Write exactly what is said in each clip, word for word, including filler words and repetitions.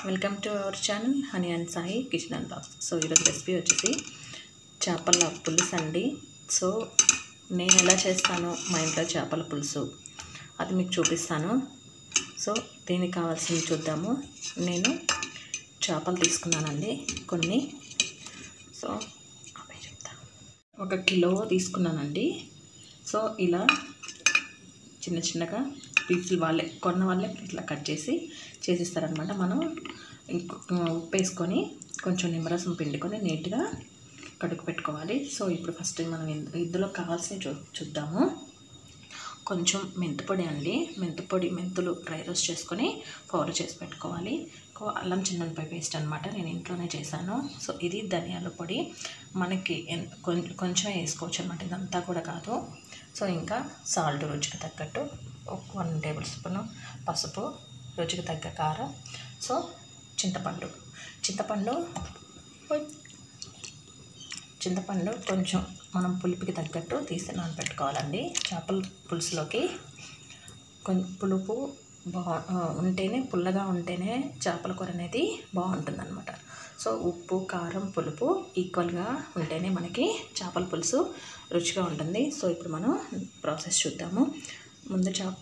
Welcome to our channel Honey and Sai kitchen and box. So ఈరోజు recipe వచ్చేసి చేపల పులుసు అండి. సో నేను ఎలా చేస్తానో మా ఇంట్లో చేపల పులుసు అది మీకు చూపిస్తాను. సో దీనికి కావాల్సింది చూద్దాము. నేను చేపలు తీసుకున్నానండి కొన్ని. సో అవే చెప్తా. ఒక కిలో తీసుకున్నానండి. సో ఇలా చిన్న చిన్నగా పీసులు వాళ్ళే కొన్న వాళ్ళే ఇట్లా కట్ చేసి చేసిస్తారనమాట. మనం ఉప్పు వేసుకొని కొంచెం నిమ్మరసం పిండుకొని నీట్గా కడుగు పెట్టుకోవాలి. సో ఇప్పుడు ఫస్ట్ మనం ఇందులో కావాల్సినవి చూ చూద్దాము. కొంచెం మెంతిపొడి అండి. మెంతిపొడి మెంతులు డ్రై రోస్ట్ చేసుకొని పౌడర్ చేసి పెట్టుకోవాలి. అల్లం చిన్నులపాయ పేస్ట్ అనమాట, నేను ఇంట్లోనే చేశాను. సో ఇది ధనియాల పొడి మనకి కొంచెం వేసుకోవచ్చు అనమాట, ఇదంతా కూడా కాదు. సో ఇంకా సాల్ట్ రుచికి తగ్గట్టు ఒక వన్ టేబుల్ స్పూన్ పసుపు, రుచికి తగ్గ కారం. సో చింతపండు చింతపండు చింతపండు కొంచెం మనం పులుపుకి తగ్గట్టు తీసి నానబెట్టుకోవాలండి. చేపల పులుసులోకి కొంచెం పులుపు బా ఉంటేనే పుల్లగా ఉంటేనే చేపల కూర అనేది బాగుంటుంది అనమాట. సో ఉప్పు కారం పులుపు ఈక్వల్గా ఉంటేనే మనకి చేపల పులుసు రుచిగా ఉంటుంది. సో ఇప్పుడు మనం ప్రాసెస్ చూద్దాము. ముందు చేప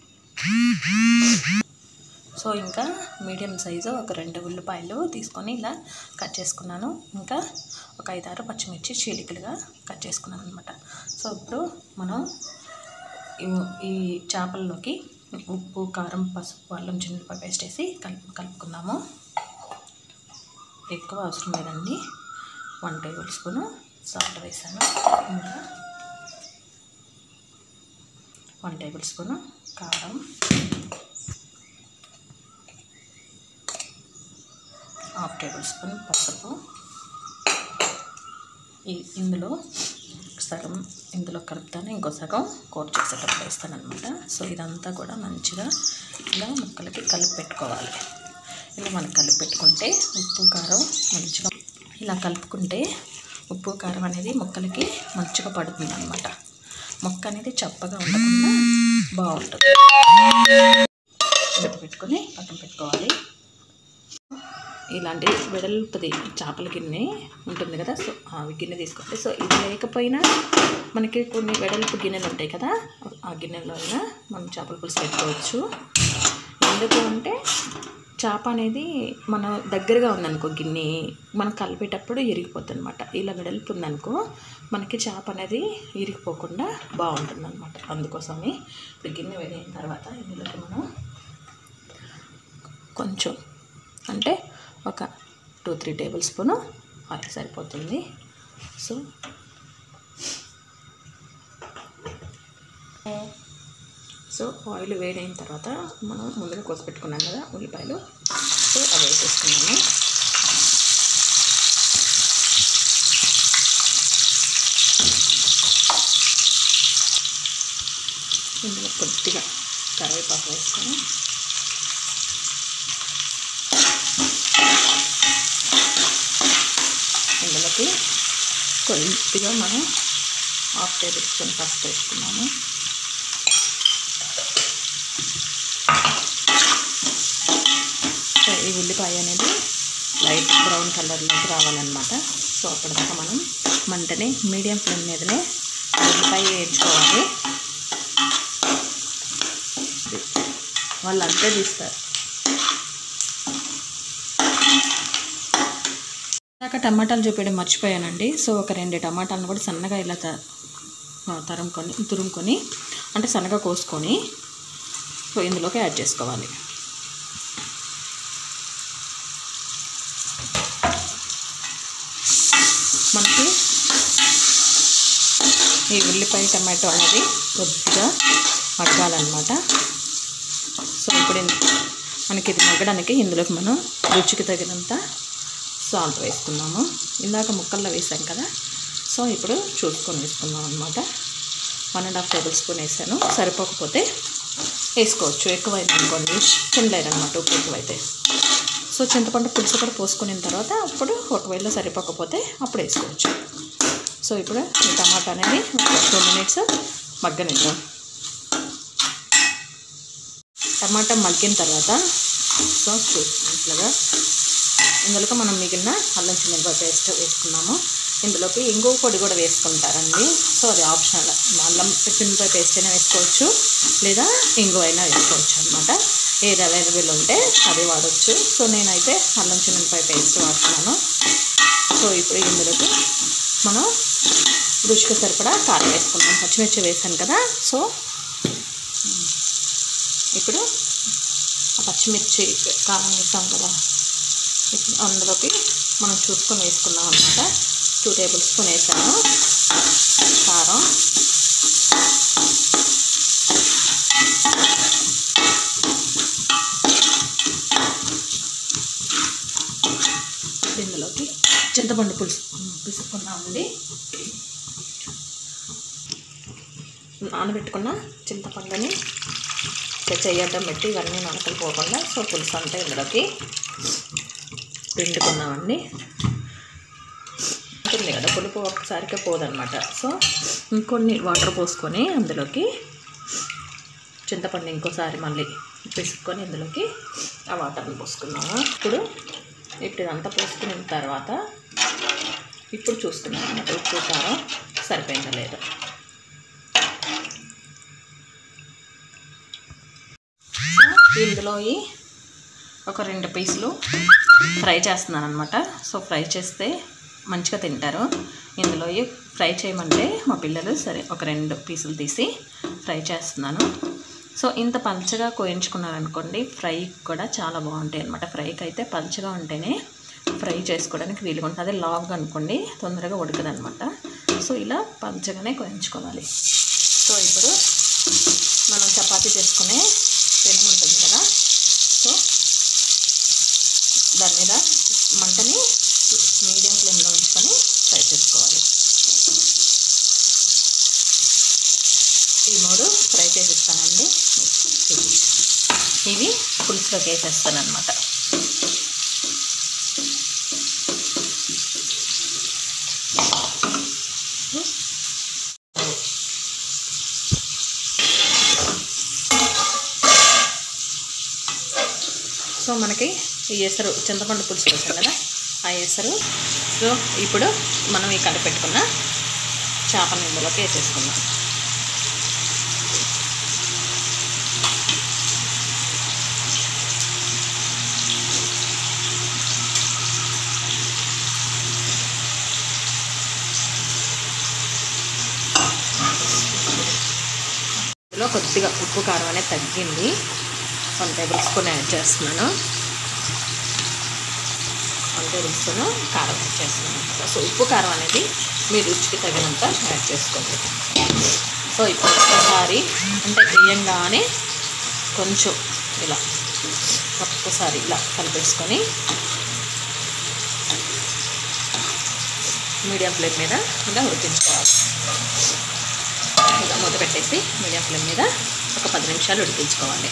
సో ఇంకా మీడియం సైజు ఒక రెండు ఉల్లిపాయలు తీసుకొని ఇలా కట్ చేసుకున్నాను. ఇంకా ఒక ఐదారు పచ్చిమిర్చి చీలికలుగా కట్ చేసుకున్నాను అనమాట. సో ఇప్పుడు మనం ఈ చేపల్లోకి ఉప్పు కారం పసుపు అల్లం చిన్నులపాయ పేస్ట్ వేసి కలుపు కలుపుకుందాము. ఎక్కువ అవసరం లేదండి. వన్ టేబుల్ స్పూను సాల్ట్ వేసాను. ఇంకా వన్ టేబుల్ స్పూను కారం, హాఫ్ టేబుల్ స్పూన్ పసుపు. ఇందులో సగం ఇందులో కలుపుతాను, ఇంకో సగం కూర చేసేటప్పుడు వేస్తాను అనమాట. సో ఇదంతా కూడా మంచిగా ఇలా ముక్కలకి కలిపి పెట్టుకోవాలి. ఇలా మనం కలిపి పెట్టుకుంటే ఉప్పు కారం మంచిగా ఇలా కలుపుకుంటే ఉప్పు కారం అనేది ముక్కలకి మంచిగా పడుతుంది అనమాట. ముక్క అనేది చప్పగా ఉండకుండా బాగుంటుంది. పెట్టుకొని పక్కన పెట్టుకోవాలి. ఇలాంటి వెడల్పుది చేపల గిన్నె ఉంటుంది కదా, సో అవి గిన్నె తీసుకోవాలి. సో ఇది లేకపోయినా మనకి కొన్ని వెడల్పు గిన్నెలు ఉంటాయి కదా, ఆ గిన్నెలో అయినా మనం చేపల పులుసు పెట్టుకోవచ్చు. ఎందుకు అంటే చేప అనేది మన దగ్గరగా ఉందనుకో గిన్నె, మనం కలిపేటప్పుడు ఇరిగిపోతుంది అనమాట. ఇలా వెడల్పు ఉందనుకో మనకి చేప అనేది ఇరిగిపోకుండా బాగుంటుంది అనమాట. అందుకోసమే ఇప్పుడు గిన్నె వేడైన తర్వాత ఇందులోకి మనం కొంచెం అంటే ఒక two three tablespoon oil సరిపోతుంది. సో సో ఆయిల్ వేడైన తర్వాత మనం ముందుగా కోసి పెట్టుకున్నాం కదా ఉల్లిపాయలు, సో అవి వేసేసుకున్నాము. ఇందులో కొద్దిగా కరివేపాకు వేసుకొని ఇందులోకి కొద్దిగా మనం హాఫ్ టేబుల్ స్పూన్ పసుపు వేసుకున్నాము. ఈ ఉల్లిపాయ అనేది లైట్ బ్రౌన్ కలర్లోకి రావాలన్నమాట. సో అప్పటిదాకా మనం మంటని మీడియం ఫ్లేమ్ మీదనే ఉల్లిపాయ వేయించుకోవాలి. వాళ్ళు అంతే తీస్తారు. ఇందాక టమాటాలు చూపించడం మర్చిపోయానండి. సో ఒక రెండు టమాటాలను కూడా సన్నగా ఇలా తరుముకొని తురుముకొని అంటే సన్నగా కోసుకొని సో ఇందులోకి యాడ్ చేసుకోవాలి. మనకి ఈ ఉల్లిపాయ టమాటో అనేది కొద్దిగా మగ్గాలన్నమాట. సో ఇప్పుడు మనకి ఇది మగ్గడానికి ఇందులోకి మనం రుచికి తగినంత సాల్ట్ వేసుకున్నాము. ఇందాక ముక్కల్లో వేసాం కదా, సో ఇప్పుడు చూసుకొని వేసుకున్నాం అనమాట. One and half tablespoon వేసాను. సరిపోకపోతే వేసుకోవచ్చు, ఎక్కువైంది అనుకోండి తినలేరు అనమాట ఉప్పు ఎక్కువైతే. సో చింతపండు పులుసు కూడా పోసుకున్న తర్వాత అప్పుడు ఒకవేళ సరిపోకపోతే అప్పుడు వేసుకోవచ్చు. సో ఇప్పుడు ఈ టమాటా అనేది టూ మినిట్స్ మగ్గనిద్దాం. టమాటా మగ్గిన తర్వాత సో చూసినట్లుగా ఇందులోకి మనం మిగిలిన అల్లం చిన్నులపాయ పేస్ట్ వేసుకున్నాము. ఇందులోకి ఇంగువ పొడి కూడా వేసుకుంటారండి. సో అది ఆప్షనల్. అల్లం చిన్నులపాయ పేస్ట్ అయినా వేసుకోవచ్చు, లేదా ఇంగువ అయినా వేసుకోవచ్చు అనమాట. ఏది అవైలబుల్ ఉంటే అది వాడచ్చు. సో నేనైతే అల్లం చిన్నులపాయ పేస్ట్ వాడుతున్నాను. సో ఇప్పుడు ఇందులోకి మనం రుచికి సరిపడా కారం వేసుకున్నాం. పచ్చిమిర్చి వేసాను కదా. సో ఇప్పుడు ఆ పచ్చిమిర్చి కారం వేసాం కదా, ఇప్పుడు అందులోకి మనం చూసుకొని వేసుకున్నాం అన్నమాట. టూ టేబుల్ స్పూన్ వేసాను కారం. ఇందులోకి చింతపండు పులుసు పిసుకున్నామండి. నానబెట్టుకున్న చింతపండుని చెయ్యడ్డం పెట్టి ఇవన్నీ నలకలు పోకుండా సో పులుసు అంతా ఇందులోకి పిండుకున్నామండి. ఉంటుంది కదా పులుపు ఒక్కసారికే పోదనమాట. సో ఇంకొన్ని వాటర్ పోసుకొని అందులోకి చింతపండు ఇంకోసారి మళ్ళీ పిసుక్కొని ఇందులోకి ఆ వాటర్ని పోసుకున్నాము. ఇప్పుడు ఇప్పుడు ఇదంతా పోసుకున్న తర్వాత ఇప్పుడు చూసుకున్నాం అన్నమాట ఉప్పు కారం సరిపోయిందా లేదా. ఇందులో ఒక రెండు పీసులు ఫ్రై చేస్తున్నాను అనమాట. సో ఫ్రై చేస్తే మంచిగా తింటారు. ఇందులో ఫ్రై చేయమంటే మా పిల్లలు సరే ఒక రెండు పీసులు తీసి ఫ్రై చేస్తున్నాను. సో ఇంత పల్చగా కోయించుకున్నారనుకోండి ఫ్రై కూడా చాలా బాగుంటాయి అనమాట. ఫ్రైకి అయితే పల్చగా ఉంటేనే ఫ్రై చేసుకోవడానికి వీలుగా ఉంటుంది. అదే లాగ్ అనుకోండి తొందరగా ఉడకదనమాట. సో ఇలా పల్చగానే కోయించుకోవాలి. సో ఇప్పుడు మనం చపాతీ చేసుకునే పెనం ఉంటుంది కదా, సో దాని మీద మంటని మీడియం ఫ్లేమ్లో ఉంచుకొని ఫ్రై చేసుకోవాలి. ఈ మూడు ఫ్రై చేసిస్తానండి. ఇవి పులుసులోకి వేసేస్తాను అనమాట. సో మనకి ఈ ఎసరు చింతపండు పులుసు వేసాం కదా ఆ ఎసరు. సో ఇప్పుడు మనం ఈ కలిపెట్టుకున్న చేపను ఇందులోకి వేసేసుకుందాం. ఇందులో కొద్దిగా ఉప్పు కారం అనేది తగ్గింది. వన్ టేబుల్ స్పూన్ యాడ్ చేస్తున్నాను. వన్ టేబుల్ స్పూన్ కారం యాడ్ చేస్తున్నాను. సో ఉప్పు కారం అనేది మీ రుచికి తగినంత యాడ్ చేసుకోండి. సో ఇప్పుడు ఒక్కసారి అంటే వేయంగానే కొంచెం ఇలా ఒక్కసారి ఇలా కలిపేసుకొని మీడియం ఫ్లేమ్ మీద ఇలా ఉడికించుకోవాలి. ఇలా మూత పెట్టేసి మీడియం ఫ్లేమ్ మీద ఒక పది నిమిషాలు ఉడికించుకోవాలి.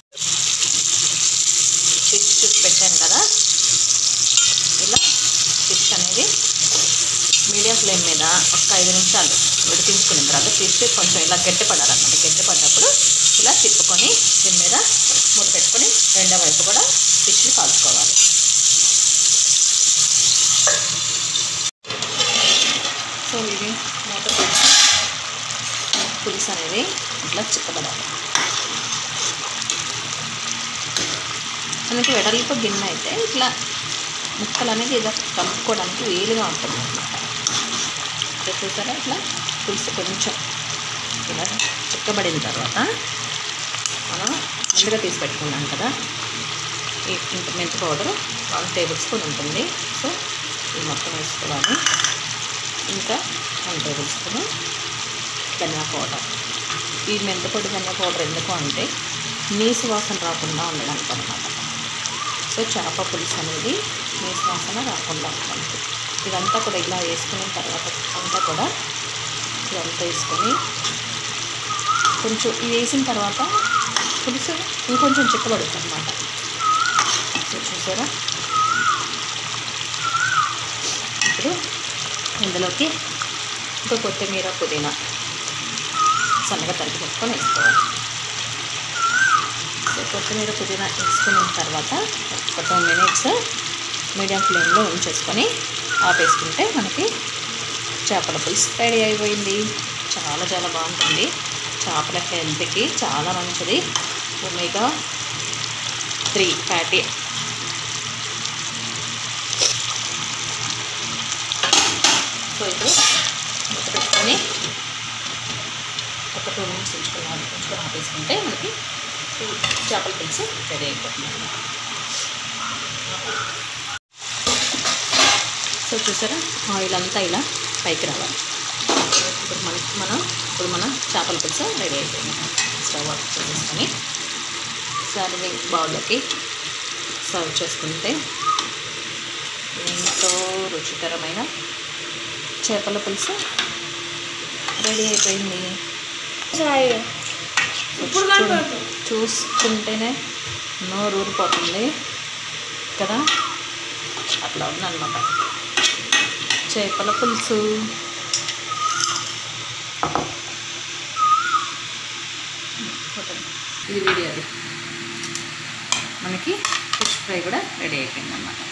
ఫిష్ చూసి పెట్టాను కదా, ఇలా ఫిష్ అనేది మీడియం ఫ్లేమ్ మీద ఒక ఐదు నిమిషాలు ఉడికించుకున్న తర్వాత ఫిష్ కొంచెం ఇలా గట్టిపడాలన్నమాట. గట్టిపడినప్పుడు ఇలా తిప్పుకొని దీని మీద మూత పెట్టుకొని రెండో వైపు కూడా ఫిష్ని కాల్చుకోవాలి. సో ఇది మూత పులుసు పులుసు అనేది ఇట్లా చిక్కబడాలి. మనకి వెడల్పు గిన్నె అయితే ఇట్లా ముక్కలు అనేది ఇలా కలుపుకోవడానికి వీలుగా ఉంటుంది అన్నమాట. చూసారా ఇట్లా పులుసు కొంచెం ఇలా చిక్కబడిన తర్వాత మనం ముందుగా తీసి పెట్టుకున్నాం కదా ఈ ఇంత మెంతి పౌడర్ వన్ టేబుల్ స్పూన్ ఉంటుంది. సో ఇది మొత్తం వేసుకోవాలి. ఇంకా వన్ టేబుల్ స్పూన్ ధనియా పౌడర్. ఈ మెంతి పొడి ధనియా పౌడర్ ఎందుకు అంటే నీసు వాసన రాకుండా ఉండడానికి అన్నమాట. సో చేప పులుసు అనేది నీసు వాసన రాకుండా ఉంటుంది. ఇదంతా కూడా ఇలా వేసుకున్న తర్వాత అంతా కూడా ఇదంతా వేసుకొని కొంచెం ఇవి వేసిన తర్వాత పులుసు ఇంకొంచెం చిక్కబడుతుంది అన్నమాట. చూసారా ఇప్పుడు ఇందులోకి ఇంకా కొత్తిమీర పుదీనా సన్నగా తరిగి పెట్టుకొని వేసుకోవాలి. కొత్తిమీర పుదీనా వేసుకున్న తర్వాత ఒక టూ మినిట్స్ మీడియం ఫ్లేమ్లో ఉంచేసుకొని ఆపేసుకుంటే మనకి చేపల పులుసు రెడీ అయిపోయింది. చాలా చాలా బాగుంటుంది. చేపల హెల్త్కి చాలా మంచిది. Omega three fatty. సో ఇప్పుడు మూత పెట్టుకొని ఒక టూ మినిట్స్ ఉంచుకున్నాను ఉంచుకొని ఆపేసుకుంటే మనకి చేపల పులుసు రెడీ అయిపోతుంది. సో చూసారా, ఆయిల్ అంతా ఇలా పైకి రావాలి. ఇప్పుడు మన మనం ఇప్పుడు మన చేపల పులుసు రెడీ అయిపోయింది. స్టవ్ ఆఫ్ చేసుకొని సర్వింగ్ బౌల్లోకి సర్వ్ చేసుకుంటే ఎంతో రుచికరమైన చేపల పులుసు రెడీ అయిపోయింది. చూసుకుంటేనే నోరు ఊరిపోతుంది కదా, అట్లా ఉందన్నమాట చేపల పులుసు. ఇది వీడియో, అది మనకి ఫిష్ ఫ్రై కూడా రెడీ అయిపోయింది అన్నమాట.